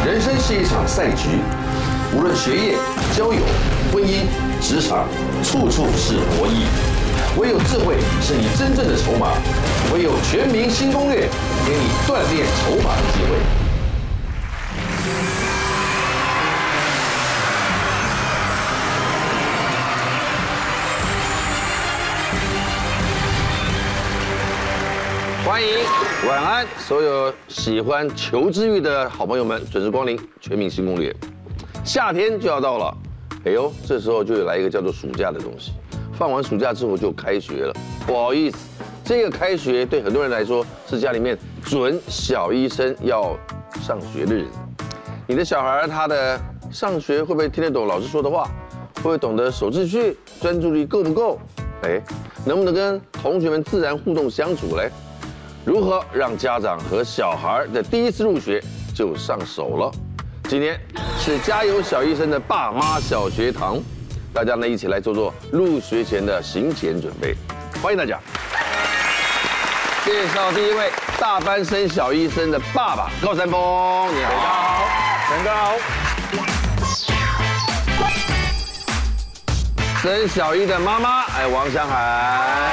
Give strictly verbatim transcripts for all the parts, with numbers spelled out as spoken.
人生是一场赛局，无论学业、交友、婚姻、职场，处处是博弈。唯有智慧是你真正的筹码，唯有全民新攻略，给你锻炼筹码的机会。欢迎晚安，所有喜欢求知欲的好朋友们，准时光临《全民新攻略》。夏天就要到了，哎呦，这时候就有来一个叫做暑假的东西。放完暑假之后就开学了，不好意思，这个开学对很多人来说是家里面准小一生要上学的日子。你的小孩他的上学会不会听得懂老师说的话？会不会懂得守秩序？专注力够不够？哎，能不能跟同学们自然互动相处嘞？如何让家长和小孩的第一次入学就上手了？今天是加油小一生的爸妈小学堂。大家呢一起来做做入学前的行前准备，欢迎大家。介绍第一位大班升小一生的爸爸高山峰，你好。 大家好， 升小一的妈妈，哎，王香涵。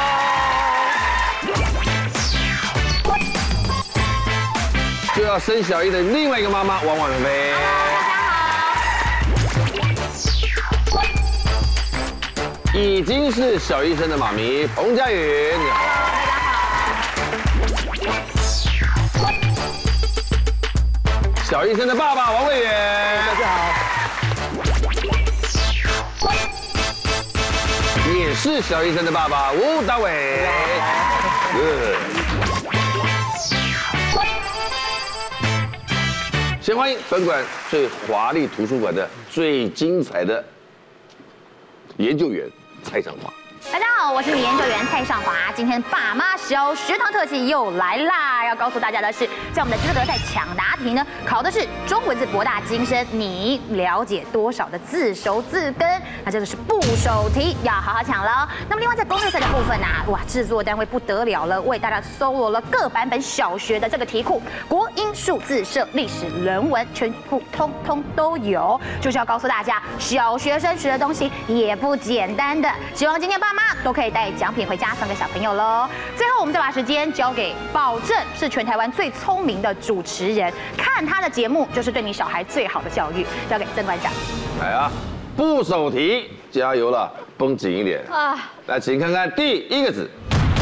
就要升小一的另外一个妈妈王婉菲。已经是小一生的妈咪彭佳云，你好，大家好。小一生的爸爸王卫元， 大家好。 也是小一生的爸爸吴大伟，先欢迎本馆最华丽图书馆的最精彩的研究员。蔡尚华， 大家好，我是你研究员蔡尚华。今天爸妈小学堂特辑又来啦！要告诉大家的是，在我们的资格赛抢答题呢，考的是中文字博大精深，你了解多少的字熟字根？那这个是部首题，要好好抢了。那么另外在攻略赛的部分啊，哇，制作单位不得了了，为大家搜罗了各版本小学的这个题库，国英数字社、历史、人文，全部通通都有。就是要告诉大家，小学生学的东西也不简单的。希望今天爸妈都可以带奖品回家送给小朋友喽。最后，我们再把时间交给保证是全台湾最聪明的主持人，看他的节目就是对你小孩最好的教育。交给曾馆长。 来啊，部首题，加油了，绷紧一点啊！来，请看看第一个字，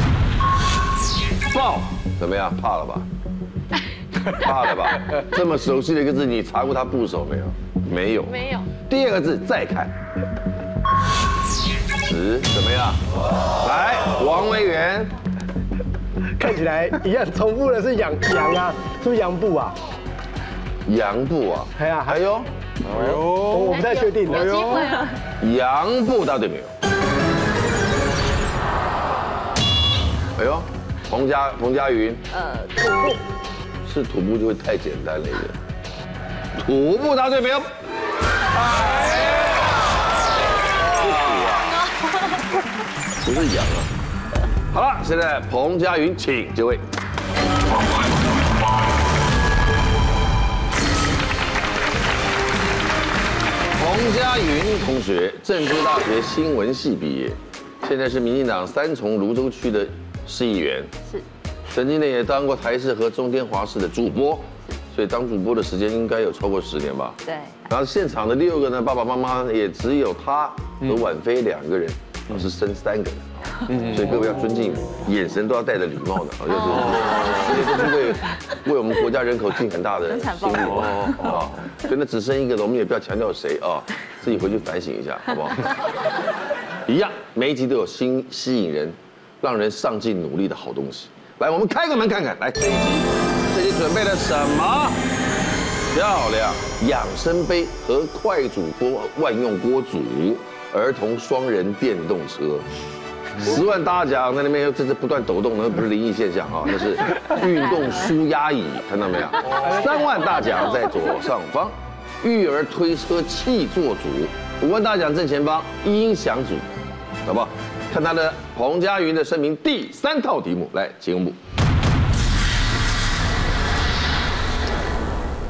报，怎么样？怕了吧？怕了吧？这么熟悉的一个字，你查过它部首没有？没有。 没有。 第二个字，再看。十怎么样？来，王维元， 看起来一样，重复的是羊羊啊，是不是羊部啊？ 羊部啊？ 哎呀， 还有， 哎呦，我不太确定。 有机会了。 羊部答对没有？哎呦，彭佳彭佳云， 呃，土部。 是土部就会太简单了一个。土部答对没有？哎。不是羊啊！好了，现在彭佳云，请就位。彭佳云同学，郑州大学新闻系毕业，现在是民进党三重芦洲区的市议员。是。曾经呢也当过台视和中天华视的主播，所以当主播的时间应该有超过十年吧。对。然后现场的六个呢，爸爸妈妈也只有他和婉菲两个人。我是生三个人，所以各位要尊敬，眼神都要带着礼貌的啊，就是这都是为为我们国家人口尽很大的心力啊。所以那只生一个的，我们也不要强调谁啊，自己回去反省一下，好不好？一样，每一集都有新吸引人、让人上进努力的好东西。来，我们开个门看看，来这一集，这集准备了什么？漂亮，养生杯和快煮锅万用锅煮。儿童双人电动车，十万大奖在那边又这这不断抖动，那不是灵异现象啊，那是运动舒压椅，看到没有？三万大奖在左上方，育儿推车气座组，五万大奖正前方音响组，好不好？看他的彭佳云的声明第三套题目，来，请公布。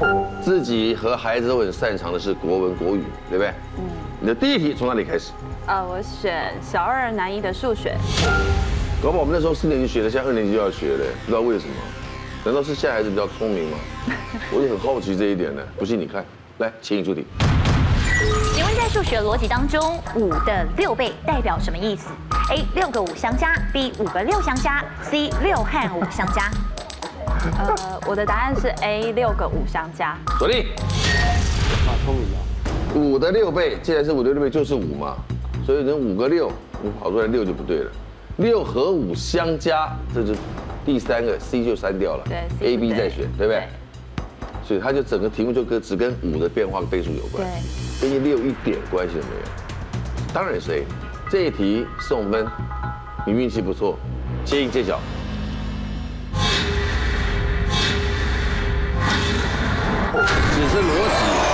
自己和孩子都很擅长的是国文国语，对不对？嗯。你的第一题从哪里开始？ 呃，我选小二男一的数学。 搞不好我们那时候四年级学的，现在二年级就要学了，不知道为什么？难道是现在孩子比较聪明吗？我就很好奇这一点呢。不信你看，来，请你出题。 请问在数学逻辑当中，五的六倍代表什么意思 ？A. 六个五相加 ，B. 五个六相加 ，C. 六和五相加。 呃，我的答案是 A. 六个五相加。 锁定。 好聪明哦。 五的六倍，既然是五的六倍就是五嘛，所以人五个六，你跑出来六就不对了。六和五相加，这就第三个 C 就删掉了， 对 ，A、B 再选，对不对？所以它就整个题目就跟只跟五的变化倍数有关，跟你六一点关系都没有。当然是 A。这一题送分，你运气不错，接应揭晓。只是逻辑。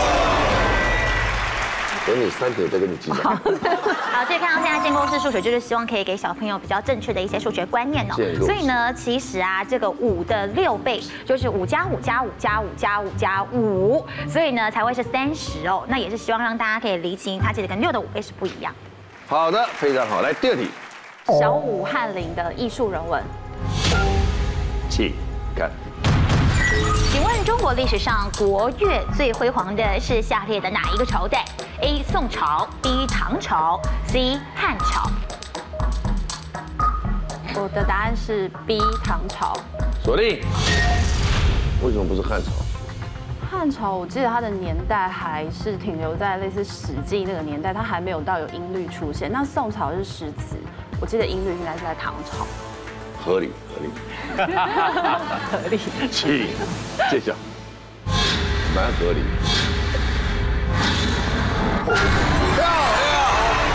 等你三题再跟你计较。 好，所以看到现在建构式数学，就是希望可以给小朋友比较正确的一些数学观念哦。所以呢，其实啊，这个五的六倍就是五加五加五加五加五加五，所以呢才会是三十哦。那也是希望让大家可以厘清，它其实跟六的五倍是不一样。 好的，非常好。来第二题， 小五翰林的艺术人文， 请看。 请问中国历史上国乐最辉煌的是下列的哪一个朝代 ？A. 宋朝 B. 唐朝 C. 汉朝。 我的答案是 B. 唐朝。 锁定。为什么不是汉朝？ 汉朝我记得它的年代还是停留在类似《史记》那个年代，它还没有到有音律出现。那宋朝是诗词，我记得音律应该是在唐朝。 合理，合理， 合理。 请揭晓，蛮合理。漂亮。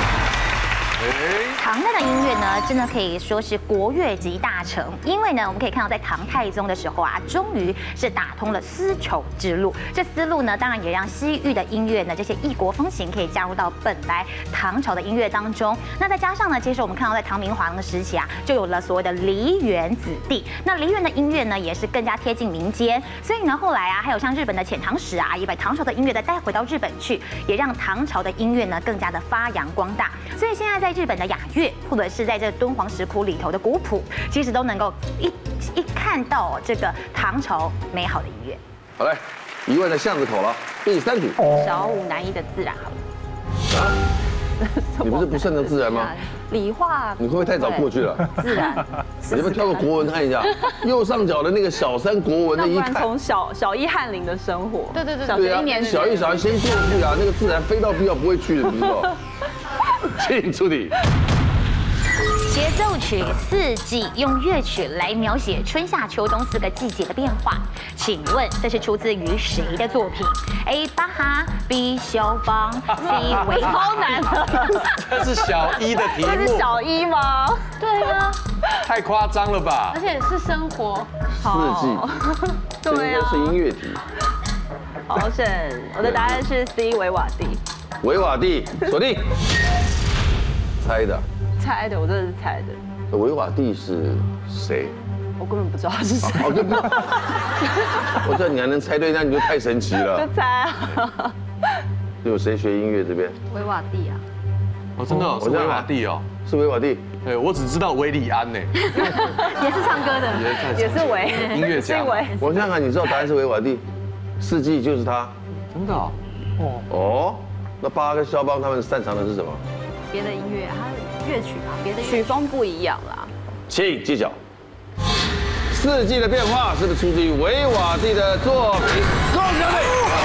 唐代的音乐呢，真的可以说是国乐集大成，因为呢，我们可以看到在唐太宗的时候啊，终于是打通了丝绸之路。这丝路呢，当然也让西域的音乐呢，这些异国风情可以加入到本来唐朝的音乐当中。那再加上呢，其实我们看到在唐明皇的时期啊，就有了所谓的梨园子弟。那梨园的音乐呢，也是更加贴近民间。所以呢，后来啊，还有像日本的遣唐使啊，也把唐朝的音乐再带回到日本去，也让唐朝的音乐呢更加的发扬光大。所以现在在日本的雅乐，或者是在这敦煌石窟里头的古谱，其实都能够一一看到这个唐朝美好的音乐。 好嘞，一万的巷子口了，第三题。 小五男一的自然好了。 啊？你不是不擅长自然吗？ 理化。 你会不会太早过去了？ 自然。 你要不要挑个国文看一下？右上角的那个小三国文的一看。 从小小一翰林的生活。对对对。 对啊，小一小一先过去啊，那个自然非到必要不会去的，你知道？请出题。 协奏曲四季用乐曲来描写春夏秋冬四个季节的变化，请问这是出自于谁的作品 ？A. 巴哈 B. 肖邦 C. 维瓦。 超难的， 这是小一的题目。 这是小一吗？ 对啊， 太夸张了吧？ 而且是生活。 四季。 对啊。 是音乐题。 好选，我的答案是 C. 维瓦蒂。 维瓦蒂，锁定。猜的。 猜的，我真的是猜的。 维瓦蒂是谁？ 我根本不知道是谁。 我根本，我知道你还能猜对，那你就太神奇了。 就猜啊。 有谁学音乐这边？ 维瓦蒂啊。 哦，真的是维瓦蒂哦。 是维瓦蒂。 对，我只知道维里安呢。 也是唱歌的。也是维。 音乐家。 我想想看，你知道答案是维瓦蒂，四季就是他。 真的哦。 哦。那巴哈跟肖邦他们擅长的是什么？ 别的音乐，它乐曲嘛，别的曲风不一样啦。 请揭晓。四季的变化是不是出自于维瓦蒂的作品？恭喜两位。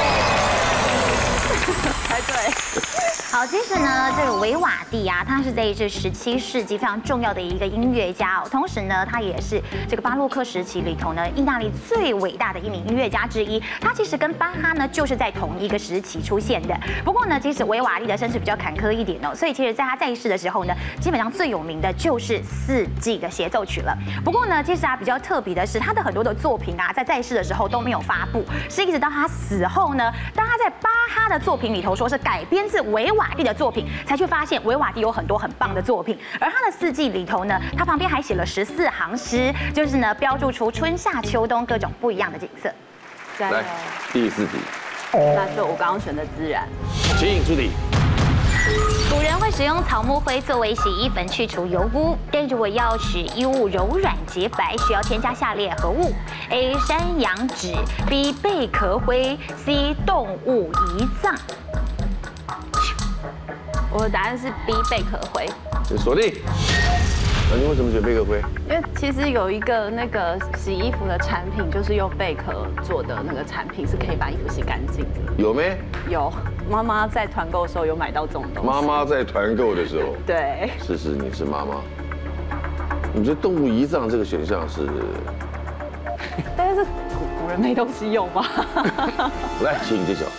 猜对。 好，其实呢，这个维瓦蒂啊，他是在这十七世纪非常重要的一个音乐家哦，同时呢，他也是这个巴洛克时期里头呢，意大利最伟大的一名音乐家之一。他其实跟巴哈呢，就是在同一个时期出现的。不过呢，其实维瓦蒂的身世比较坎坷一点哦，所以其实在他在世的时候呢，基本上最有名的就是四季的协奏曲了。不过呢，其实啊，比较特别的是，他的很多的作品啊，在在世的时候都没有发布，是一直到他死后呢，当他在巴哈的作品里头说是改编自维瓦蒂的作品，才去发现维瓦蒂有很多很棒的作品。而他的四季里头呢，他旁边还写了十四行诗，就是呢标注出春夏秋冬各种不一样的景色。 来，第四题。 那就我刚刚选的孜然。 请出题。 古人会使用草木灰作为洗衣粉去除油污，但如果要使衣物柔软洁白，需要添加下列何物 ？A. 山羊脂 B. 贝壳灰 C. 动物胰脏。 我的答案是 B. 贝壳灰。 请锁定。那你为什么选贝壳灰？ 因为其实有一个那个洗衣服的产品，就是用贝壳做的那个产品，是可以把衣服洗干净的。 有没？ 有，妈妈在团购的时候有买到这种东西。 妈妈在团购的时候。 对。 思思，你是妈妈。你觉得动物胰脏这个选项是？ 但是古古人没东西用吗？ 来，请你揭晓。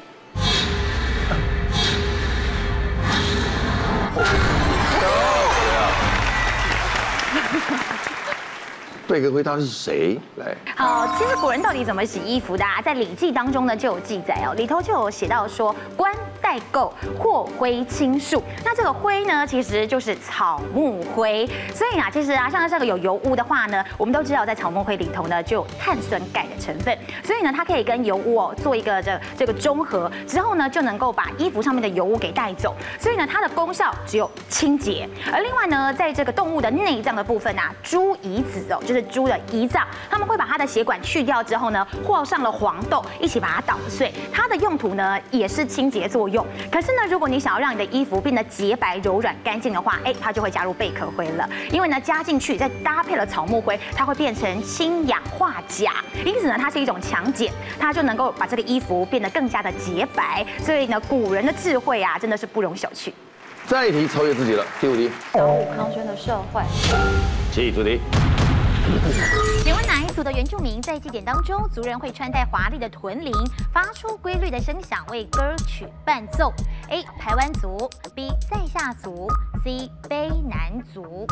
贝壳灰他是谁？来， 好，其实古人到底怎么洗衣服的啊？在《礼记》当中呢就有记载哦，里头就有写到说，冠带垢，或灰青树。那这个灰呢，其实就是草木灰。所以啊，其实啊，像这个有油污的话呢，我们都知道在草木灰里头呢就有碳酸钙的成分，所以呢，它可以跟油污哦做一个这这个中和，之后呢就能够把衣服上面的油污给带走。所以呢，它的功效只有清洁。而另外呢，在这个动物的内脏的部分啊，猪胰子哦，就是猪的胰脏，他们会把它的血管去掉之后呢，和上了黄豆一起把它捣碎。它的用途呢也是清洁作用。可是呢，如果你想要让你的衣服变得洁白、柔软、干净的话，哎，它就会加入贝壳灰了。因为呢，加进去再搭配了草木灰，它会变成氢氧化钾，因此呢，它是一种强碱，它就能够把这个衣服变得更加的洁白。所以呢，古人的智慧啊，真的是不容小觑。 再一题超越自己了，第五题。 小武康轩的社会。 请出题。 请问哪一族的原住民在祭典当中，族人会穿戴华丽的臀铃，发出规律的声响为歌曲伴奏 ？A. 排湾族 B. 塞夏族 C. 卑南族。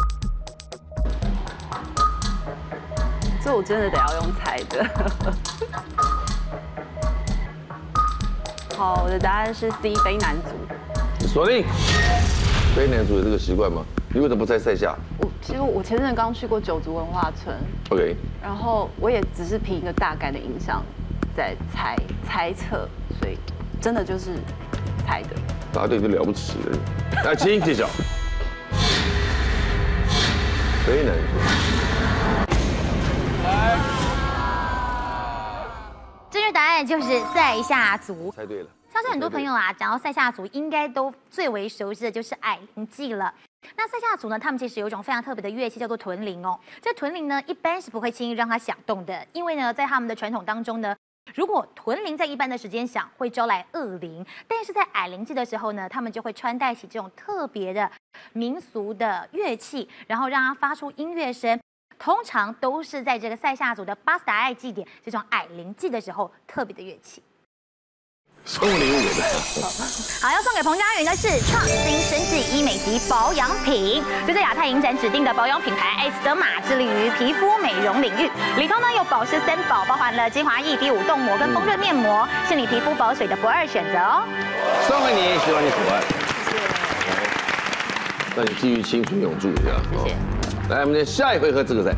这我真的得要用猜的。好，我的答案是 C. 卑南族。 锁定。卑南族有这个习惯吗？你为什么不猜塞夏？ 我其实我前阵刚去过九族文化村 ，OK， 然后我也只是凭一个大概的印象在猜猜测，所以真的就是猜的。 答对就了不起了。来，请揭晓。卑南族。 来，正确答案就是塞夏族。 猜对了。 相信很多朋友啊，讲到塞夏族，应该都最为熟悉的就是矮灵祭了。那塞夏族呢，他们其实有一种非常特别的乐器，叫做臀铃哦。这臀铃呢，一般是不会轻易让它响动的，因为呢，在他们的传统当中呢，如果臀铃在一般的时间响，会招来恶灵。但是在矮灵祭的时候呢，他们就会穿戴起这种特别的民俗的乐器，然后让它发出音乐声。通常都是在这个塞夏族的巴斯达爱祭典这种矮灵祭的时候特别的乐器。 送礼物的。 好，要送给彭佳云的是创新生技医美级保养品，这是亚太影展指定的保养品牌艾斯德玛，致力于皮肤美容领域。里头呢有保湿三宝，包含了精华液、第五冻膜跟丰润面膜，是你皮肤保水的不二选择哦。 送给你，希望你喜欢。谢谢。那你继续青春永驻一下。 谢谢。 来，我们的下一回合资格赛。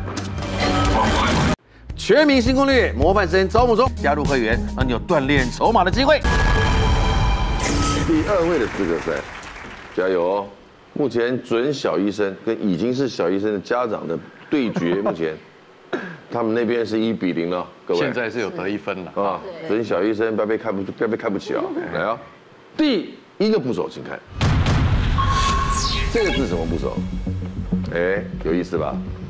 全民新攻略模范生招募中，加入会员让你有锻炼筹码的机会。第二位的资格赛，加油哦！目前准小医生跟已经是小医生的家长的对决，目前他们那边是一比零了，各位。 现在是有得一分了啊！准小医生不要被看不不要被看不起啊！来啊，第一个部首，请看，这个字什么部首？哎，有意思吧？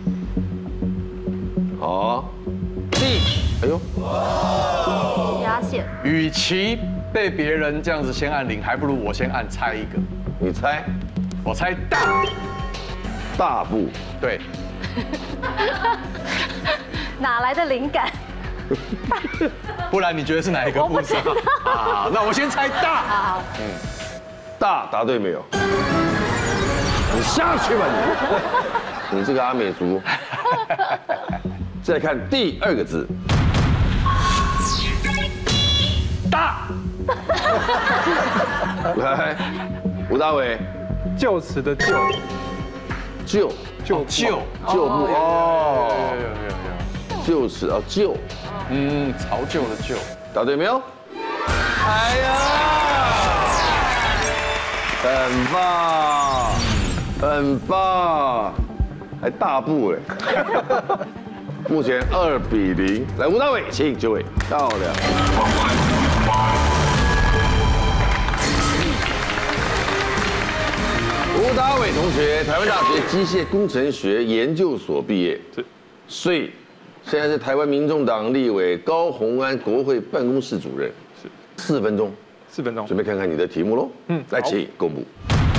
好。第，哎呦， 压线。 与其被别人这样子先按铃，还不如我先按猜一个。 你猜？ 我猜大。 大步。对。 哪来的灵感？ 不然你觉得是哪一个部首？啊，那我先猜大。 好。 嗯，大答对没有？你下去吧你！你这个阿美族。再看第二个字，大。来，吴大伟， 旧词的旧， 旧旧旧旧部哦， 有有有有旧词啊旧， 嗯，曹旧的旧， 答对没有？ 很棒，很棒，还大步嘞。目前二比零，来吴大伟，请就位，漂亮。吴大伟同学，台湾大学机械工程学研究所毕业，是，所以现在是台湾民众党立委高虹安国会办公室主任，是，四分钟， 四分钟， 准备看看你的题目喽。嗯，来，请公布。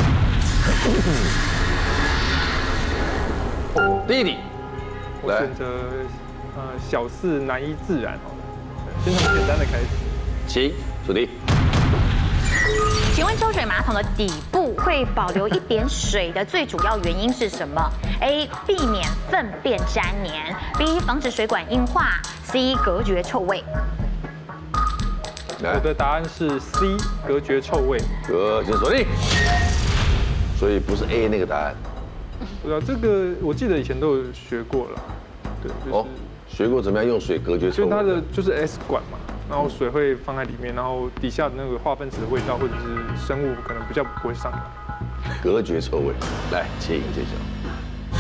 第一题， 我选择呃小四难一自然好了，先从简单的开始。 请出题。 请问抽水马桶的底部会保留一点水的最主要原因是什么 ？A. 避免粪便粘黏 ；B. 防止水管硬化 ；C. 隔绝臭味。 我的答案是 C， 隔绝臭味。 隔，请锁定。所以不是 A 那个答案。 对啊，这个我记得以前都有学过了。对，就是、哦， 学过怎么样用水隔绝臭味？ 就它的就是 S 管嘛。然后水会放在里面，然后底下的那个化粪池的味道或者是生物可能比较不会上来， 隔绝臭味。来，请揭晓。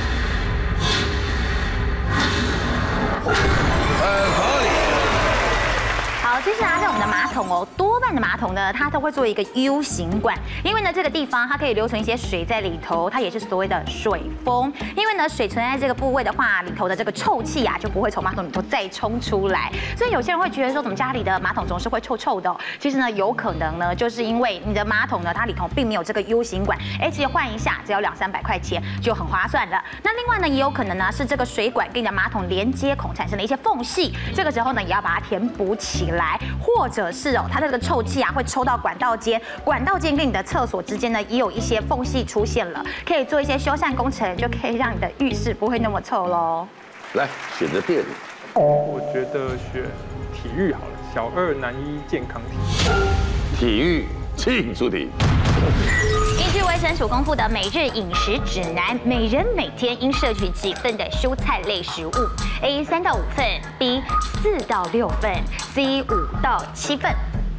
很合理。 好，接下来是我们的马桶哦，多半的马桶呢，它都会做一个 U 型管，因为呢这个地方它可以留存一些水在里头，它也是所谓的水封。因为呢水存在这个部位的话，里头的这个臭气啊就不会从马桶里头再冲出来。所以有些人会觉得说，怎么家里的马桶总是会臭臭的、哦？其实呢有可能呢，就是因为你的马桶呢它里头并没有这个 U 型管，而且换一下只要两三百块钱就很划算了。那另外呢也有可能呢是这个水管跟你的马桶连接孔产生了一些缝隙，这个时候呢也要把它填补起来。来，或者是哦，它的这个臭气啊会抽到管道间，管道间跟你的厕所之间呢也有一些缝隙出现了，可以做一些修缮工程，就可以让你的浴室不会那么臭喽。来，选择第二题。 我觉得选体育好了，小二男一健康题。 体育，请出题。 依据卫生署公布的每日饮食指南，每人每天应摄取几份的蔬菜类食物 ？A. 三到五份 ，B. 四到六份 ，C. 五到七份。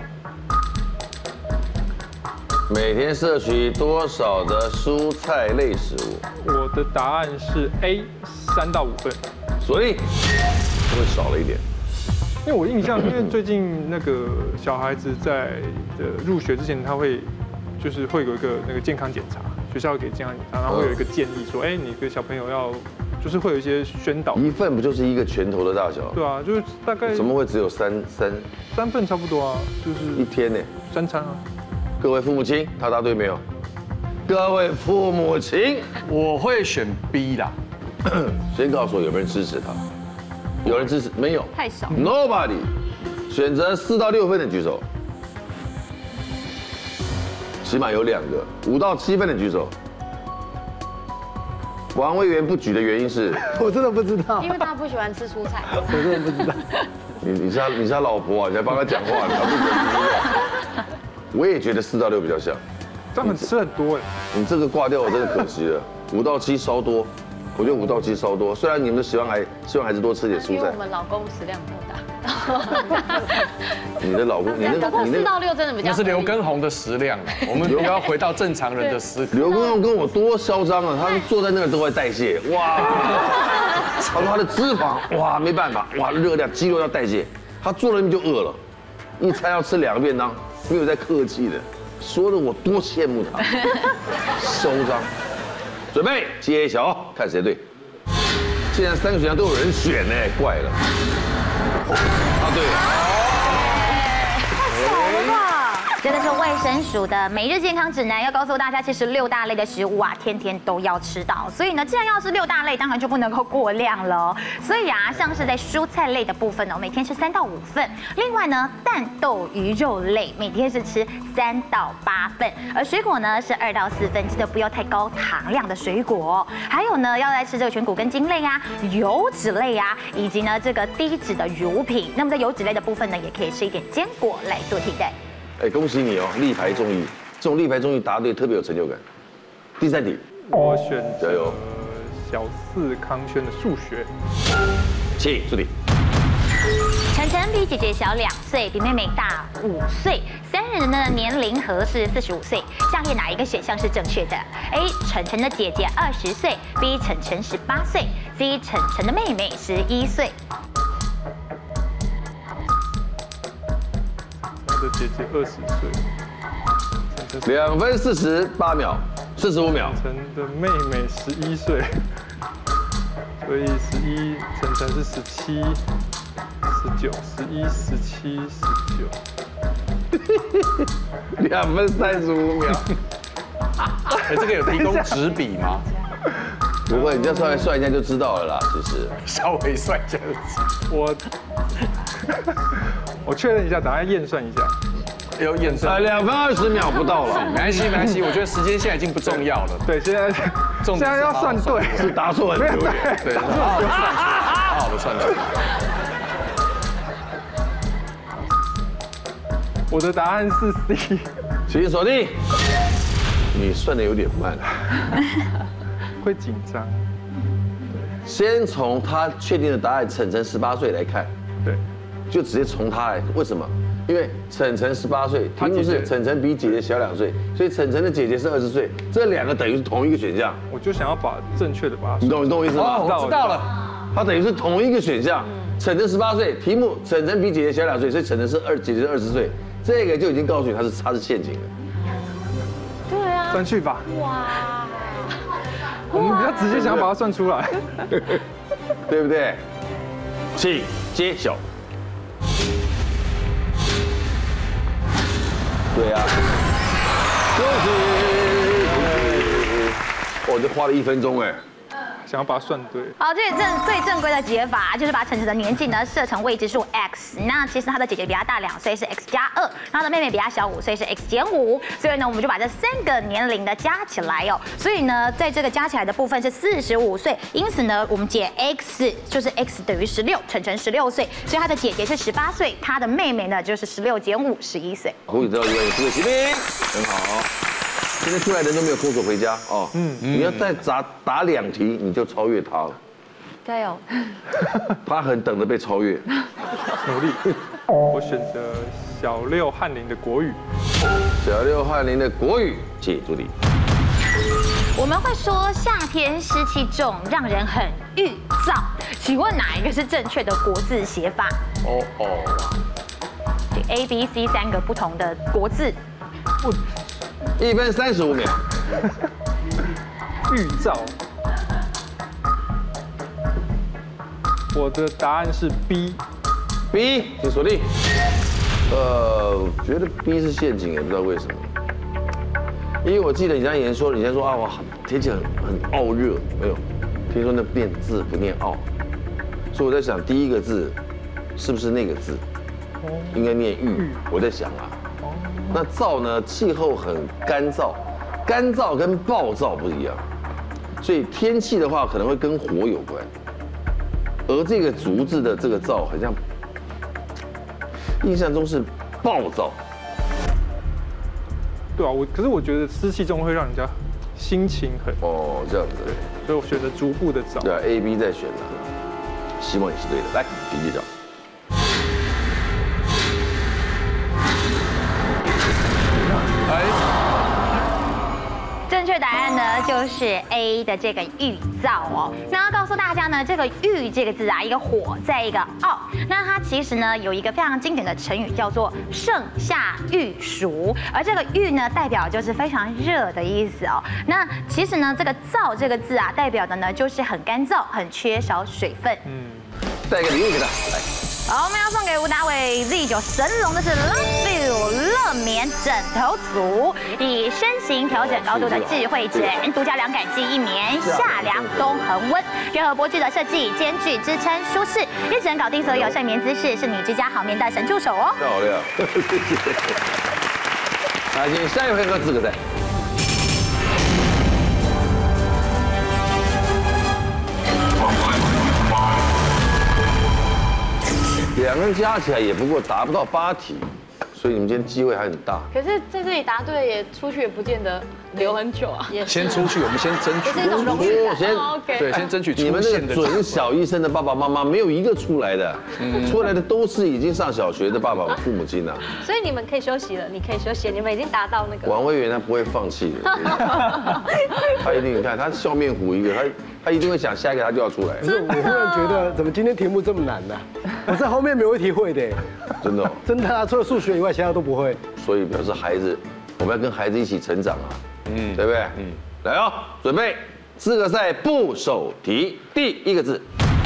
每天摄取多少的蔬菜类食物？ 我的答案是 A. 三到五份。 所以会少了一点。 因为我印象，因为最近那个小孩子在的入学之前，他会。就是会有一个那个健康检查，学校会给健康检查，然后会有一个建议说，哎，你的小朋友要，就是会有一些宣导。一份不就是一个拳头的大小？ 对啊，就是大概。 怎么会只有三三？ 三份差不多啊，就是一天呢？ 三餐啊。 各位父母亲，他答对没有？各位父母亲， 我会选 B 啦。 先告诉我有没有人支持他？有人支持没有？ 太少。 Nobody。选择四到六份的举手。起码有两个，五到七分的举手。王委员不举的原因是， 我真的不知道， 因为他不喜欢吃蔬菜。 我真的不知道。 你你是他你是他老婆啊，你在帮他讲话，他不觉得？我也觉得四到六比较像。 这样很吃很多哎。 你这个挂掉我真的可惜了，五到七稍多，我觉得五到七稍多。虽然你们都希望孩希望孩子多吃点蔬菜。 因为我们老公食量比较大。 你的老公，你那个四到六真的比较。 那是刘畊宏的食量啊，我们又要回到正常人的食。 刘畊宏跟我多嚣张啊，他坐在那儿都会代谢，哇！他说他的脂肪，哇，没办法，哇，热量、肌肉要代谢，他坐了那边就饿了，一餐要吃两个便当，没有在客气的，说的我多羡慕他，嚣张。准备揭晓，看谁对。现在三个选项都有人选呢，怪了。啊，对了， 太少了吧？这个是卫生署的每日健康指南，要告诉大家，其实六大类的食物啊，天天都要吃到。所以呢，既然要吃六大类，当然就不能够过量了。所以啊，像是在蔬菜类的部分呢，每天吃三到五份。另外呢，蛋豆鱼肉类每天是吃三到八份，而水果呢是二到四份，记得不要太高糖量的水果。还有呢，要来吃这个全谷根茎类啊、油脂类啊，以及呢这个低脂的乳品。那么在油脂类的部分呢，也可以吃一点坚果来做替代。 哎，恭喜你哦，立牌中医，这种立牌中医答对特别有成就感。第三题， 我选加油。 小四康轩的数学， 请助理。 晨晨比姐姐小两岁，比妹妹大五岁。三人的年龄和是四十五岁，下列哪一个选项是正确的 ？A. 晨晨的姐姐二十岁 ，B. 晨晨十八岁 ，C. 晨晨的妹妹十一岁。 我的姐姐二十岁， 两分四十八秒，四十五秒。 晨的妹妹十一岁，所以十一，晨晨是十七、十九、十一、十七、十九。 两分三十五秒。 哎，这个有提供纸笔吗？ 不会，你这样算来算一下就知道了啦。其实稍微算一下就知道。 我我确认一下，等下验算一下。 有验啊， 算。 两分二十秒不到了。 没关系，没关系。我觉得时间现在已经不重要了。 对，现在重点是现在要算对， 是答错很丢脸。 对，好好的算出来，好好的算出来。 我的答案是 C。 请锁定。你算的有点慢。 会紧张。 先从他确定的答案晨晨十八岁来看， 对， 就直接从他来。为什么？因为晨晨十八岁，题目他姐姐是晨晨比姐姐小两岁，所以晨晨的姐姐是二十岁，这两个等于是同一个选项。 我就想要把正确的把它你懂你懂我意思吗？ 哦，我知道了。 它等于是同一个选项。晨晨十八岁，题目晨晨比姐姐小两岁，所以晨晨是二，姐姐是二十岁，这个就已经告诉你它是它是陷阱了。 对啊， 算去吧。 哇， 我们比较直接想要把它算出来， 对不对？请揭晓。对啊，恭喜！我就花了一分钟哎。 想要把它算对。 好，这里正最正规的解法就是把晨晨的年纪呢设成未知数 x。那其实他的姐姐比他大两岁是 x 加二，然后他的妹妹比他小五岁是 x 减五。所以呢，我们就把这三个年龄的加起来哦。所以呢，在这个加起来的部分是四十五岁，因此呢，我们解 x 就是 x 等于十六，晨晨十六岁，所以他的姐姐是十八岁，他的妹妹呢就是十六减五，十一岁。 胡宇知道一位四位骑兵，很好。现在出来的人都没有空手回家哦。嗯，你要再答答两题，你就超越他了。 加油！ 他很等着被超越。 努力。我选择小六翰林的国语。 小六翰林的国语，请助理。 我们会说夏天湿气重，让人很郁燥。请问哪一个是正确的国字写法？ 哦哦。 A、B、C 三个不同的国字。 一分三十五秒。 预兆。我的答案是 B。 B， 请锁定。呃，我觉得 B 是陷阱，也不知道为什么。因为我记得李佳妍说，李佳说啊，哇，天气很很傲热，没有，听说那念字不念傲，所以我在想第一个字是不是那个字？应该念郁。我在想啊，那燥呢？气候很干燥，干燥跟暴躁不一样，所以天气的话可能会跟火有关。而这个竹字的这个燥，好像印象中是暴躁。 对啊，我可是我觉得湿气重会让人家心情很哦这样子， 对，所以我选择逐步的找。 对啊 ，A、B 再选了，希望你是对的。来，请揭晓。 正确答案呢，就是 A 的这个郁燥哦。那要告诉大家呢，这个郁这个字啊，一个火在一个傲，那它其实呢有一个非常经典的成语叫做盛夏遇暑，而这个郁呢代表就是非常热的意思哦。那其实呢这个燥这个字啊，代表的呢就是很干燥、很缺少水分。嗯， 带一个礼物给他，来。 好，我们要送给吴达伟 Z 九神龙的是 Love You 乐眠枕头组，以身形调整高度的智慧枕，独家凉感记忆棉，夏凉冬恒温，结合波具的设计，兼具支撑舒适，一整搞定所有睡眠姿势，是你居家好眠的神助手哦。 漂亮，谢谢。来，请下一回合资格赛。 两个人加起来也不过达不到八题， 所以你们今天机会还很大。 可是在这里答对也出去也不见得留很久啊。也先出去，我们先争取。 这是一种荣誉感。 先 OK。 对，先争取你们那出现的个准小医生的爸爸妈妈没有一个出来的，出来的都是已经上小学的爸爸父母亲了。 所以你们可以休息了，你可以休息，你们已经达到那个。 王委员他不会放弃的，他一定你看他笑面虎一个，他他一定会想下一个他就要出来。 可是我忽然觉得，怎么今天题目这么难呢？我在后面没有一题会的， 真的哦。 真的啊，除了数学以外，其他都不会。 所以表示孩子，我们要跟孩子一起成长啊，嗯，对不对？嗯，来哦，准备资格赛部首题，第一个字，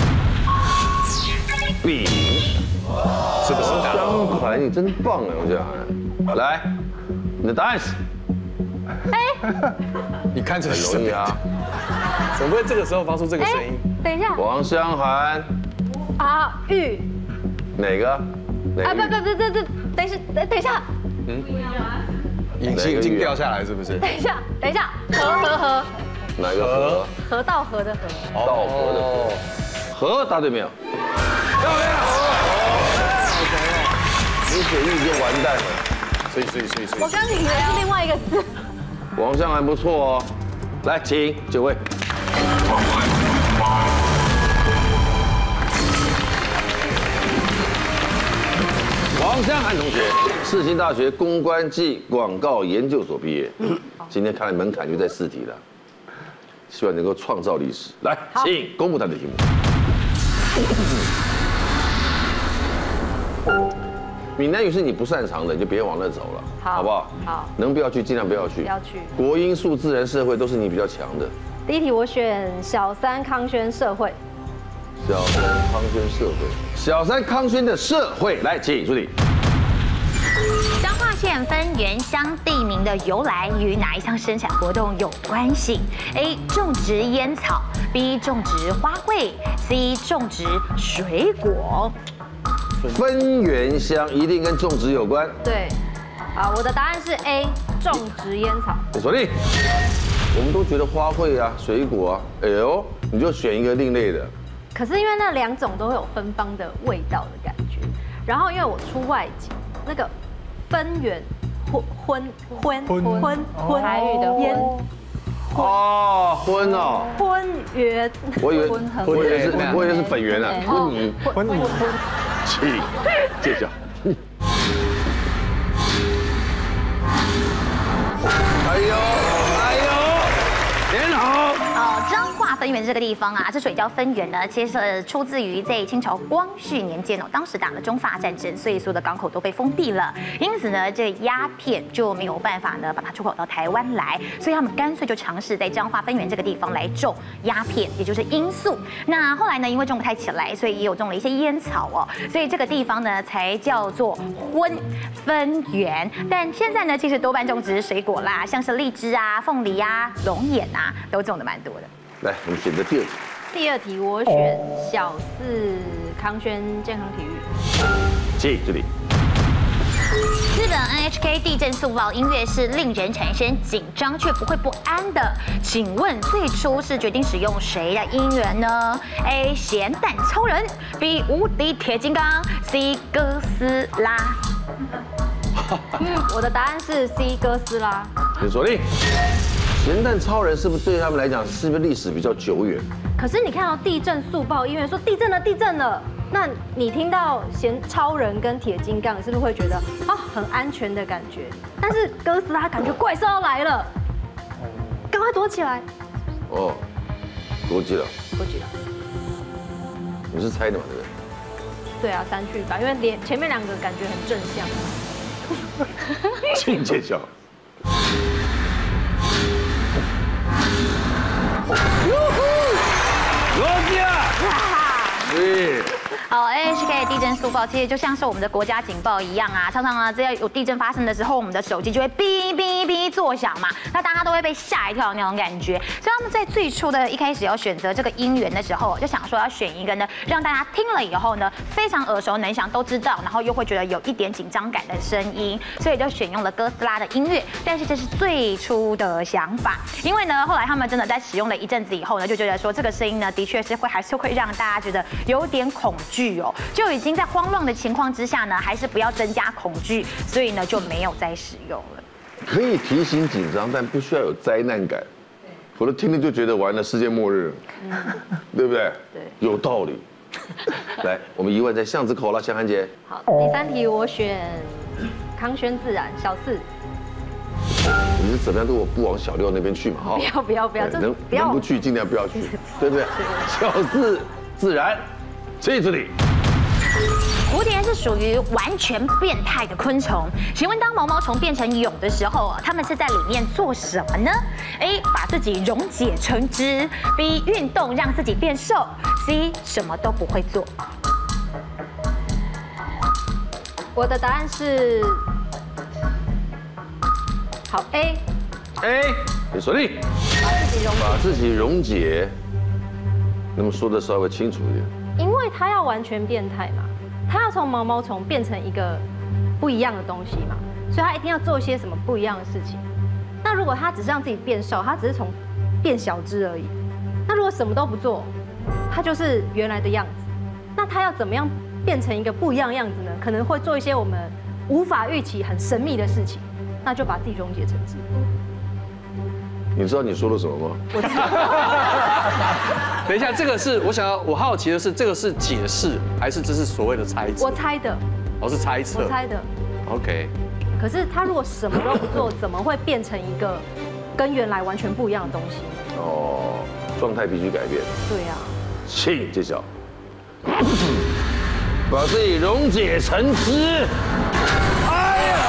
饼， 是不是？ 香牌，你真棒哎，我想，来，你的答案是， 你看这很容易啊， 怎么会这个时候发出这个声音？ 等一下。 王香涵， 啊，玉。 哪个？哪啊， 个不不不不不，等一下，等等一下， 隐形已经掉下来，是不是？ 等一下，等一下，河河河， 哪个河？ 河道河的河。 道河的河，河答对没有？漂亮！你水玉就完蛋了。 所以所以所以所以我刚以为是另外一个字。 王香涵不错哦，来，请九位。王香涵同学，世新大学公关暨广告研究所毕业。今天看来门槛就在四题了，希望能够创造历史。来，请公布他的题目。闽南语是你不擅长的，你就别往那走了， 好好不好？ 好， 能不要去尽量不要去。 不要去。 国英数自然社会都是你比较强的。 第一题我选小三康轩社会。 小三康轩社会，小三康轩的社会，来，请助理。 彰化县分园乡地名的由来与哪一项生产活动有关系 ？A. 种植烟草 ，B. 种植花卉 ，C. 种植水果。 分园乡一定跟种植有关。 对，啊，我的答案是 A. 种植烟草。 锁定。我们都觉得花卉啊、水果啊，哎呦，你就选一个另类的。 可是因为那两种都会有芬芳的味道的感觉，然后因为我出外景，那个分园荤荤荤荤荤台语的烟哦，荤哦， 婚园， 我以为我以为是我以为是本源啊，婚泥婚礼， 请揭晓。哎呦哎呦，很好。 哦，彰化分园这个地方啊，这水叫分园呢，其实是出自于在清朝光绪年间哦，当时打了中法战争，所以所有的港口都被封闭了，因此呢，这鸦片就没有办法呢把它出口到台湾来，所以他们干脆就尝试在彰化分园这个地方来种鸦片，也就是罂粟。那后来呢，因为种不太起来，所以也有种了一些烟草哦，所以这个地方呢才叫做荤分园。但现在呢，其实多半种植水果啦，像是荔枝啊、凤梨啊、龙眼啊，都种的蛮多的。 来，我们选择第二题。 第二题我选小四康轩健康体育。 请这里。 日本 N H K 地震速报音乐是令人产生紧张却不会不安的。请问最初是决定使用谁的音源呢 ？A. 咸蛋超人 ，B. 无敌铁金刚 ，C. 哥斯拉。 嗯，我的答案是 C. 哥斯拉。 请锁定。咸蛋超人是不是对他们来讲是不是历史比较久远？ 可是你看到地震速报音乐说地震了，地震了。那你听到咸超人跟铁金刚，是不是会觉得啊很安全的感觉？但是哥斯拉感觉怪兽要来了，赶快躲起来。 哦，逻辑了， 我记得。 你是猜的嘛，对不对？ 对啊，三去法，因为连前面两个感觉很正向。 请揭晓。逻辑啊！对。 好 ，N H K 的地震速报其实就像是我们的国家警报一样啊，常常呢，只要有地震发生的时候，我们的手机就会哔哔哔作响嘛，那大家都会被吓一跳的那种感觉。所以他们在最初的一开始要选择这个音源的时候，就想说要选一个呢，让大家听了以后呢，非常耳熟能详，都知道，然后又会觉得有一点紧张感的声音，所以就选用了哥斯拉的音乐。但是这是最初的想法，因为呢，后来他们真的在使用了一阵子以后呢，就觉得说这个声音呢，的确是会还是会让大家觉得有点恐惧。 惧哦，就已经在慌乱的情况之下呢，还是不要增加恐惧，所以呢就没有再使用了。 可以提醒紧张，但不需要有灾难感，否则听了就觉得完了世界末日，对不对？ 对， 有道理。来，我们一问在巷子口了，香涵姐。 好，第三题我选康轩自然小四。 你是怎么样都不往小六那边去嘛？哈， 不要不要不要， 能能不去尽量不要去，对不对？小四自然，这里。 蝴蝶是属于完全变态的昆虫，请问当毛毛虫变成蛹的时候啊，它们是在里面做什么呢 ？A. 把自己溶解成汁 ；B. 运动让自己变瘦 ；C. 什么都不会做。 我的答案是好 A。 A， 你锁定。 把自己溶解。 把自己溶解，能不能说的稍微清楚一点？ 因为它要完全变态嘛，它要从毛毛虫变成一个不一样的东西嘛，所以它一定要做一些什么不一样的事情。那如果它只是让自己变瘦，它只是从变小只而已。那如果什么都不做，它就是原来的样子。那它要怎么样变成一个不一样的样子呢？可能会做一些我们无法预期、很神秘的事情，那就把自己溶解成汁。 你知道你说了什么吗？ 我知道。 等一下，这个是我想要，我好奇的是，这个是解释还是这是所谓的猜测？ 我猜的。 我是猜测。 我猜的。 OK。 可是他如果什么都不做，怎么会变成一个跟原来完全不一样的东西？ 哦，状态必须改变。 对呀。 请揭晓。把自己溶解成汁。哎呀！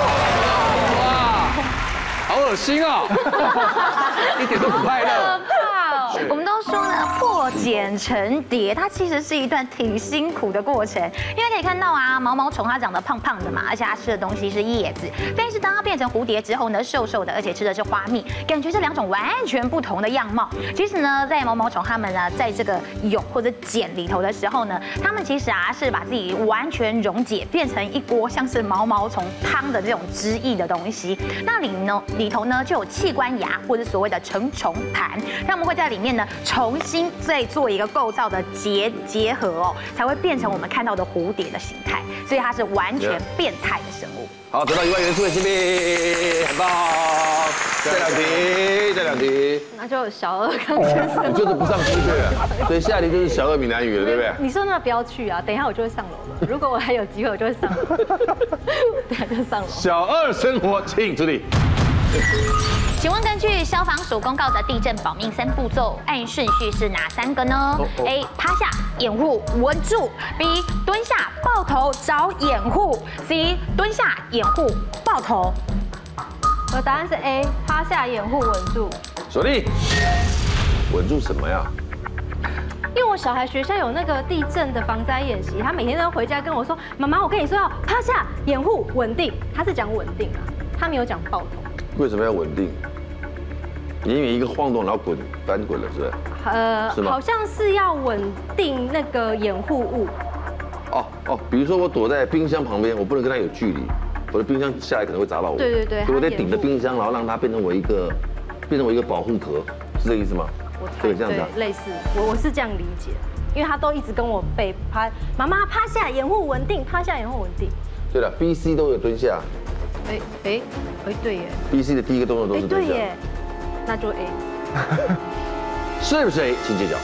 哇，好恶心哦，一点都不快乐。 我们都说呢，破茧成蝶，它其实是一段挺辛苦的过程。因为可以看到啊，毛毛虫它长得胖胖的嘛，而且它吃的东西是叶子。但是当它变成蝴蝶之后呢，瘦瘦的，而且吃的是花蜜，感觉是两种完全不同的样貌。其实呢，在毛毛虫它们呢，在这个蛹或者茧里头的时候呢，它们其实啊是把自己完全溶解，变成一锅像是毛毛虫汤的这种汁液的东西。那里呢里头呢就有器官芽或者所谓的成虫盘，它们会在里面呢重新再做一个构造的结结合哦，才会变成我们看到的蝴蝶的形态，所以它是完全变态的生物。 好，得到一万元数位新币，很棒。再两题，再两题。 那就小二康先生。 你就是不上去对了，所以下一题就是小二闽南语了，对不对？ 你说那不要去啊，等一下我就会上楼了。如果我还有机会，我就会上楼。等一下就上楼。小二生活，请出题。 请问根据消防署公告的地震保命三步骤，按顺序是哪三个呢 ？A. 趴下掩护稳住 ；B. 蹲下抱头找掩护 ；C. 蹲下掩护抱头。 我的答案是 A， 趴下掩护稳住。 锁定。稳住什么呀？ 因为我小孩学校有那个地震的防灾演习，他每天都回家跟我说：“妈妈，我跟你说要趴下掩护稳定。”他是讲稳定啊，他没有讲抱头。 为什么要稳定？因为一个晃动，然后滚翻滚了，是不是？ 呃，好像是要稳定那个掩护物。 哦哦，比如说我躲在冰箱旁边，我不能跟它有距离，我的冰箱下来可能会砸到我。 对对对， 所以我得顶着冰箱，然后让它变成我一个，变成我一个保护壳，是这个意思吗？ 我猜对，这样子、啊、类似，我我是这样理解，因为他都一直跟我背趴，妈妈趴下掩护稳定，趴下掩护稳定。 对了 ，B、C 都有蹲下。 哎哎哎，对耶。 B、C 的第一个动作都是蹲下。 对耶。那就 A， 是不是 A？ 请揭晓。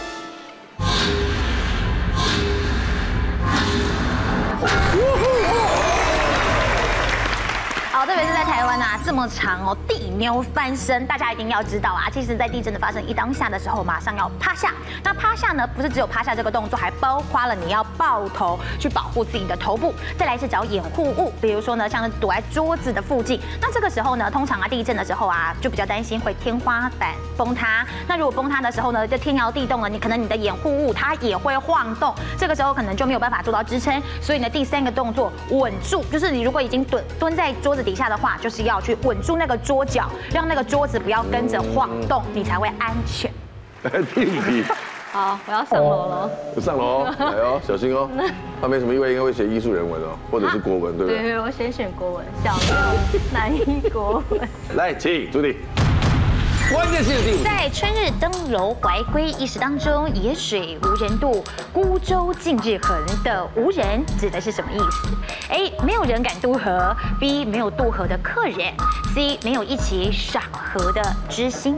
好，特别是在台湾啊，这么长哦，地牛翻身，大家一定要知道啊。其实，在地震的发生一当下的时候，马上要趴下。那趴下呢，不是只有趴下这个动作，还包括了你要抱头去保护自己的头部。再来是找掩护物，比如说呢，像是躲在桌子的附近。那这个时候呢，通常啊，地震的时候啊，就比较担心会天花板崩塌。那如果崩塌的时候呢，就天摇地动了，你可能你的掩护物它也会晃动，这个时候可能就没有办法做到支撑。所以呢，第三个动作稳住，就是你如果已经蹲蹲在桌子底下的话，就是要去稳住那个桌角，让那个桌子不要跟着晃动，你才会安全。 第五题。 好，我要上楼了。 上楼，来哦，小心哦。他没什么意外，应该会写艺术人文哦，或者是国文，对不对？ 对，我先选国文，小六南一国文。 来，请出题。 关键性的第五题。 在春日登楼怀归一诗当中，野水无人渡，孤舟尽日横的无人指的是什么意思 ？A. 没有人敢渡河 ；B. 没有渡河的客人 ；C. 没有一起赏河的知心。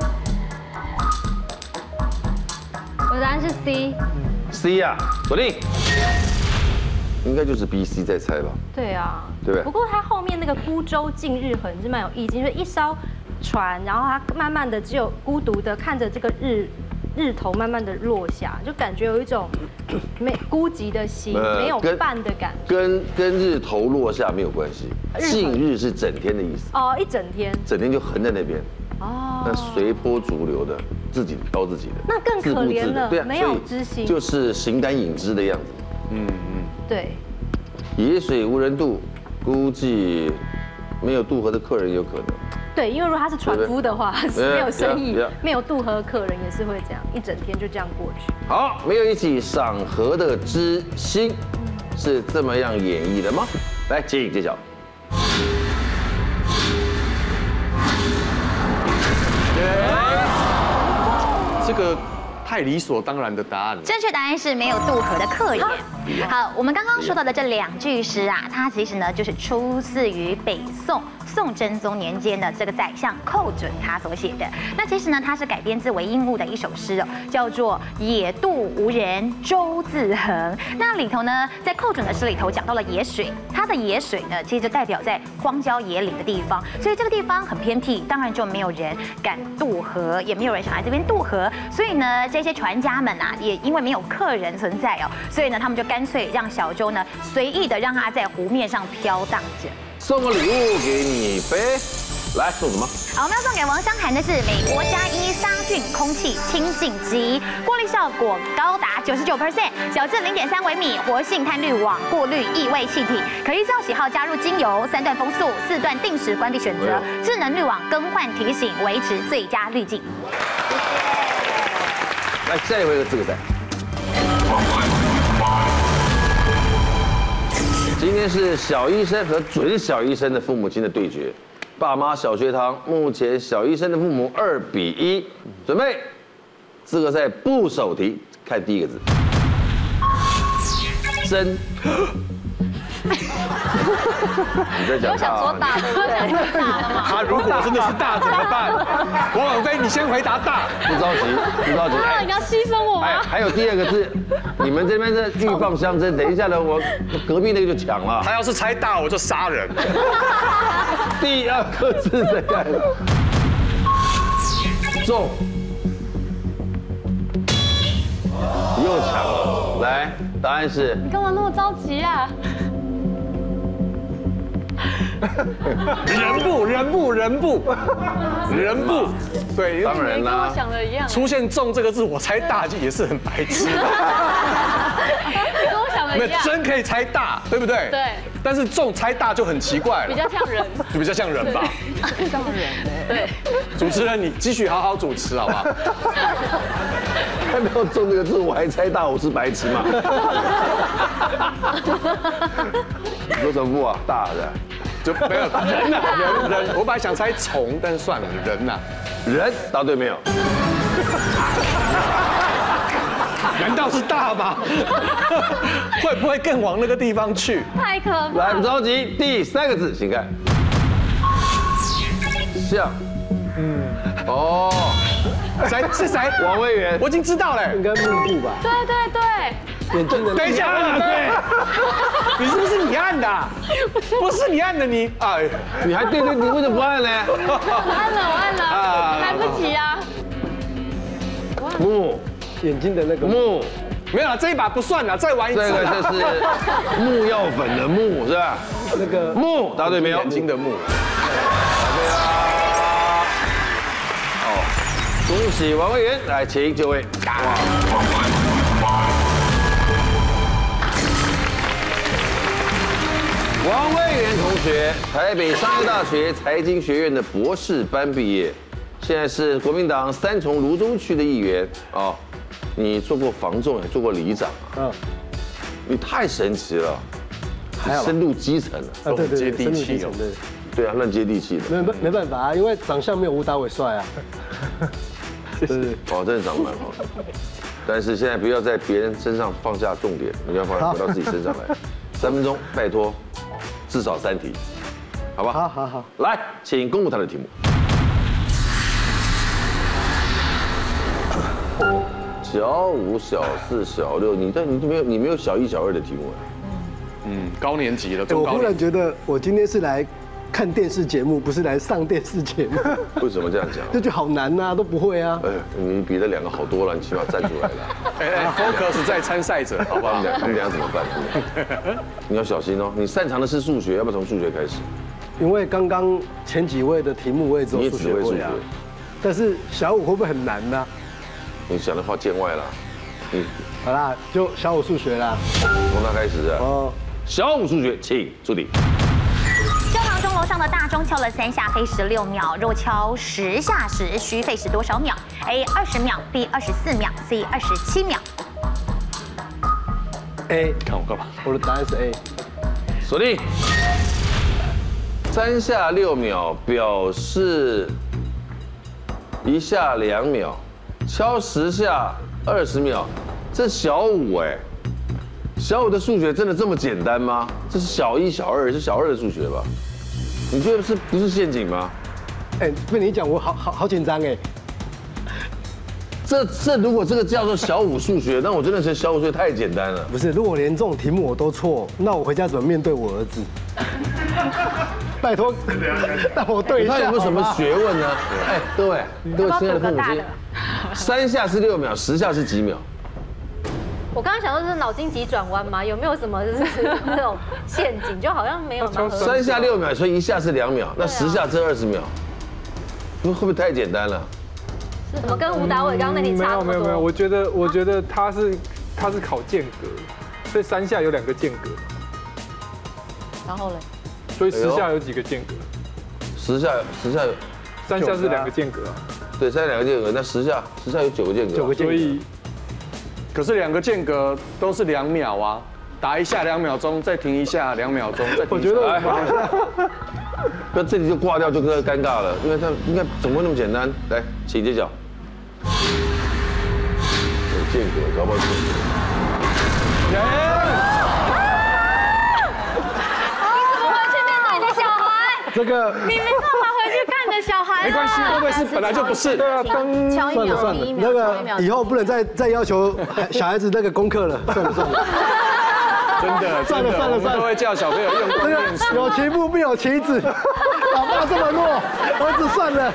我的答案是 C。 C 呀，锁定。应该就是 B、C 再猜吧。 对啊， 对不对？ 不过它后面那个孤舟尽日横是蛮有意境，就是一艘船，然后它慢慢的只有孤独的看着这个日日头慢慢的落下，就感觉有一种没孤寂的心，没有伴的感觉。 跟跟日头落下没有关系，尽日是整天的意思。 哦，一整天。 整天就横在那边。 哦。 那随波逐流的，自己飘自己的。 那更可怜了， 对啊， 没有知心， 就是形单影只的样子。嗯嗯。 对。 野水无人渡，估计没有渡河的客人有可能。 对，因为如果他是船夫的话，是没有生意，没有渡河的客人也是会这样，一整天就这样过去。 好，没有一起赏河的知心，是这么样演绎的吗？来，请揭晓。 这个太理所当然的答案了。 正确答案是没有渡河的客人。好，我们刚刚说到的这两句诗啊，它其实呢就是出自于北宋宋真宗年间的这个宰相寇准他所写的。那其实呢，它是改编自韦应物的一首诗哦，叫做《野渡无人舟自横》。那里头呢，在寇准的诗里头讲到了野水，它的野水呢，其实就代表在荒郊野岭的地方，所以这个地方很偏僻，当然就没有人敢渡河，也没有人想来这边渡河。所以呢，这些船家们啊，也因为没有客人存在哦，所以呢，他们就干脆让小舟呢随意的让它在湖面上飘荡着。送个礼物给你呗，来送什么？好，我们要送给王湘涵的是美国加一杀菌空气清净机，过滤效果高达九十九 percent， 小至零点三微米，活性炭滤网过滤异味气体，可依照喜好加入精油、三段风速、四段定时关闭选择，智能滤网更换提醒，维持最佳滤镜。 来，下一回的资格赛。今天是小医生和准小医生的父母亲的对决，爸妈小学堂，目前小医生的父母二比一，准备，资格赛部首题，看第一个字，真。你在讲大、啊？我想说大，对不对？ 他如果真的是大怎么办？王婉菲，你先回答大。 不着急，不着急。 啊，你要牺牲我吗？ 哎，还有第二个字，你们这边是鹬蚌相争，等一下呢，我隔壁那个就抢了。 他要是猜大，我就杀人。 第二个字在干中，又抢了。来，答案是。 你干嘛那么着急啊？ 人不人不人不人不，对， 当然啦， 跟我想的一样。 出现“重”这个字，我猜大也是很白痴。 跟我想的一样。 真可以猜大，对不对？ 对。 但是“重”猜大就很奇怪了。 比较像人。 就比较像人吧。 像人。对。 主持人，你继续好好主持，好不好？ 看到“重”这个字，我还猜大，我是白痴嘛？有什么不啊？大的。 就没有人呐、啊，人人，我本来想猜虫，但是算了，人呐、啊， 人答对没有？ 难道是大吗？会不会更往那个地方去？ 太可怕！ 来，不着急，第三个字，请看，像，嗯，哦， 谁是谁？ 王威元， 我已经知道了， 应该幕布吧？ 对对对。 眼睛的。 等一下，对，你是不是你按的？不是你按的，你哎， 你还对对，你为什么不按呢？ 我按了，我按了，来不及啊。 木， 眼睛的那个木， 没有了，这一把不算了，再玩一次。 这个就是木药粉的木，是吧？ 那个木，答对没有？ 眼睛的木。 答对啦。哦，恭喜王威元，来，请就位。王威元同学，台北商业大学财经学院的博士班毕业，现在是国民党三重芦洲区的议员哦。你做过房仲，也做过里长啊。嗯。你太神奇了，深入基层了， 啊，对对， 接地气哦。 对。 对啊，乱接地气的。 没没没办法啊，因为长相没有吴达伟帅啊。 谢谢。 哦，真的长得蛮好的。但是现在不要在别人身上放下重点，你要放回到自己身上来。三分钟，拜托，至少三题，好吧？ 好好好， 来，请公布他的题目。小五、小四、小六，你这你没有你没有小一、小二的题目啊？ 嗯，高年级了， 哎我忽中高年级。 然觉得我今天是来看电视节目，不是来上电视节目， 为什么这样讲？ 这就好难呐，都不会啊。 哎，你比那两个好多了，你起码站出来了。 哎哎 ，focus 在参赛者，好不好你？俩你们俩怎么办？你要小心哦。你擅长的是数学，要不要从数学开始？ 因为刚刚前几位的题目我也只你也有数学只会数学会啊，，但是小五会不会很难呢？ 你想的话见外了。你好啦，就小五数学啦。 从他开始啊。 哦， 小五数学，请出题。 教堂钟楼上的大钟敲了三下，费十六秒。若敲十下时，需费时多少秒 ？A 二十秒 ，B 二十四秒 ，C 二十七秒。 A， 看我干嘛？ 我的答案是 A。 锁定。三下六秒表示一下两秒，敲十下二十秒，这小五哎，小五的数学真的这么简单吗？这是小一、小二，是小二的数学吧？你觉得是不是陷阱吗？ 哎，被你讲，我好好好紧张哎。 这这如果这个叫做小五数学，那我真的是小五数学太简单了。 不是，如果连这种题目我都错，那我回家怎么面对我儿子？拜托，让我对一下。 他有没有什么好吗学问呢？哎，各位各位亲爱的父母亲要不要补个大的， 三下是六秒，十下是几秒？ 我刚刚想到就是脑筋急转弯嘛，有没有什么就是那种陷阱？就好像没有蛮合理。 三下六秒，所以一下是两秒，那十下这二十秒，会不会太简单了？ 怎么跟吴达伟刚刚那题没差那么有没有没有， 多？ 我觉得我觉得他是他是考间隔，所以三下有两个间隔， 然后嘞， 所以十下有几个间隔？ 十下十下有三下是两个间隔啊， 对，三下两个间隔，那十下十下有九个间隔， 九个间隔所以可是两个间隔都是两秒啊，打一下两秒钟，再停一下两秒钟，再停一下。 我觉得哎，那这里就挂掉就尴尬了，因为他应该怎么会那么简单？来，请揭晓。有间隔，搞不好间隔。 这个你没办法回去看你的小孩。 没关系，会不会是本来就不是？ 对啊，当敲一秒， 算了算了停一，秒， 那敲一秒个以后不能再再要求小孩子那个功课了，算了算了， 真的， 算了真的我们算了算了都会叫小朋友用功这念书。 个有其父必有其子，老爸这么弱，儿子算了。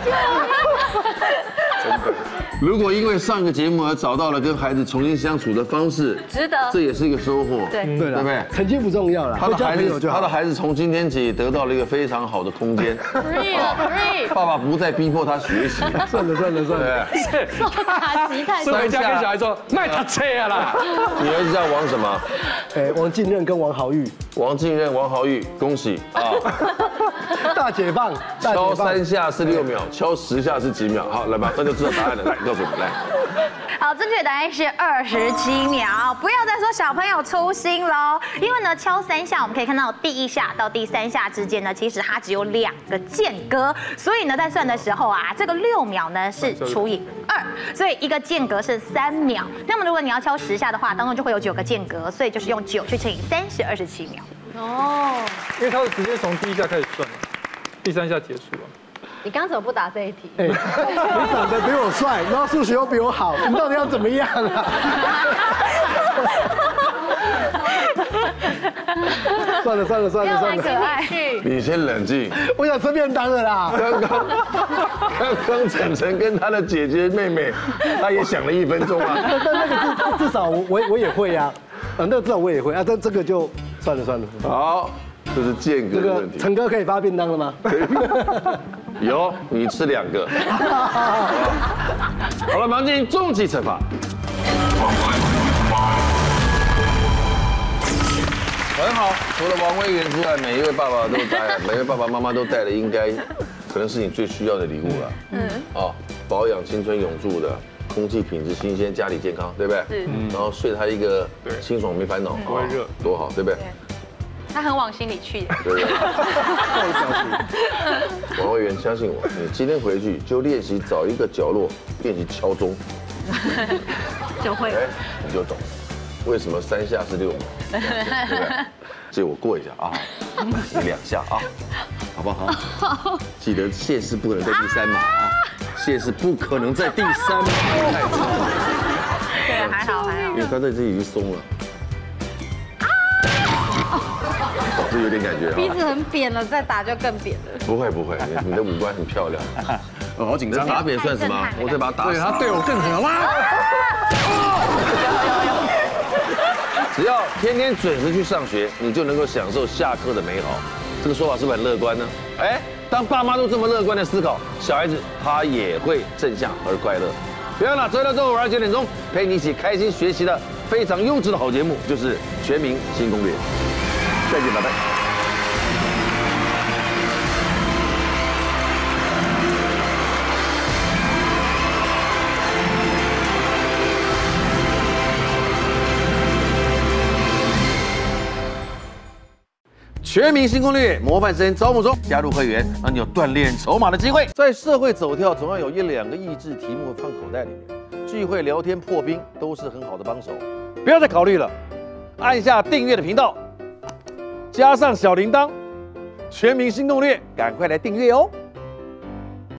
如果因为上一个节目而找到了跟孩子重新相处的方式， 值得这也是一个收获。 对对了， 对不对成绩不重要了，会交他的孩子， 朋友就好。 他的孩子从今天起得到了一个非常好的空间。 ，free 了，free， 爸爸不再逼迫他学习， 算了算了算了， 对。 打击太是回家跟小孩说卖他车啊啦。 你儿子叫王什么？ 哎，王敬任跟王豪玉， 王敬任、王豪玉，恭喜啊！ 大解放，大敲解放。 三下是六秒，敲十下是几秒？好，来吧，那就知道答案了。来，告诉我们，来。 好，正确答案是二十七秒。不要再说小朋友粗心喽，因为呢，敲三下，我们可以看到第一下到第三下之间呢，其实它只有两个间隔，所以呢，在算的时候啊，这个六秒呢是除以二，所以一个间隔是三秒。那么如果你要敲十下的话，当中就会有九个间隔，所以就是用九去乘以三是二十七秒。 哦， 因为他是直接从第一下开始算的，第三下结束了。 你刚刚怎么不答这一题？ 哎，你长得比我帅，然后数学又比我好，你到底要怎么样啊？算了算了算了算了， 爱。 你先冷静。 我想吃便当了啦。 刚刚刚刚晨晨跟他的姐姐妹妹，他也想了一分钟啊。 但那个至至少我我我也会呀，啊，那个至少我也会啊，但这个就算了算了。 好，这是间隔这个的问题。 陈哥可以发便当了吗？ 有，你吃两个。好了，马上进行终极惩罚。很好，除了王威元之外，每一位爸爸都带，每一位爸爸妈妈都带了，应该可能是你最需要的礼物了。嗯。哦，保养青春永驻的，空气品质新鲜，家里健康，对不对？是。然后睡他一个清爽没烦恼， 不会热， 多好，对不对？ 他很往心里去。 对不对？ 王委员相信我，你今天回去就练习找一个角落练习敲钟， 就会， 哎，你就懂为什么三下是六秒，对不对？借我过一下啊，你两下啊，好不好？好，记得线是不可能在第三码啊，线是不可能在第三码，太长了。 对，还好还好， 因为他在这里已经松了。是有点感觉鼻子很扁了，再打就更扁了。 不会不会，你的五官很漂亮。 我好紧张。 打扁算什么？我再把他打死。 对他对我更狠，好吗？ 只要天天准时去上学，你就能够享受下课的美好。这个说法是不是很乐观呢？哎，当爸妈都这么乐观的思考，小孩子他也会正向而快乐。不要了，周六周五晚上九点钟，陪你一起开心学习的非常优质的好节目，就是《全民新攻略》。再见，拜拜。全民新攻略模范生招募中，加入会员让你有锻炼筹码的机会。在社会走跳，总要有一两个益智题目放口袋里面，聚会聊天破冰都是很好的帮手。不要再考虑了，按下订阅的频道，加上小铃铛，全民新攻略，赶快来订阅哦。